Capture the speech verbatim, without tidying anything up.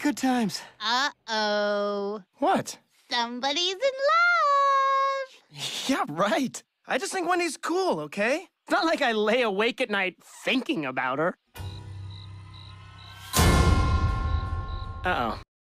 good times. Uh-oh. What? Somebody's in love! Yeah, right. I just think Wendy's cool, okay? It's not like I lay awake at night thinking about her. Uh-oh.